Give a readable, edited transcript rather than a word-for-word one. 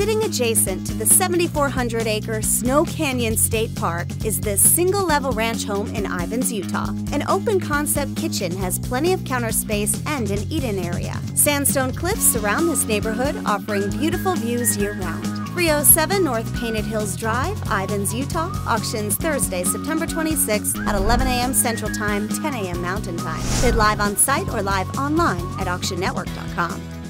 Sitting adjacent to the 7,400-acre Snow Canyon State Park is this single-level ranch home in Ivins, Utah. An open-concept kitchen has plenty of counter space and an eat-in area. Sandstone cliffs surround this neighborhood, offering beautiful views year-round. 307 North Painted Hills Drive, Ivins, Utah. Auctions Thursday, September 26th at 11 a.m. Central Time, 10 a.m. Mountain Time. Bid live on site or live online at auctionnetwork.com.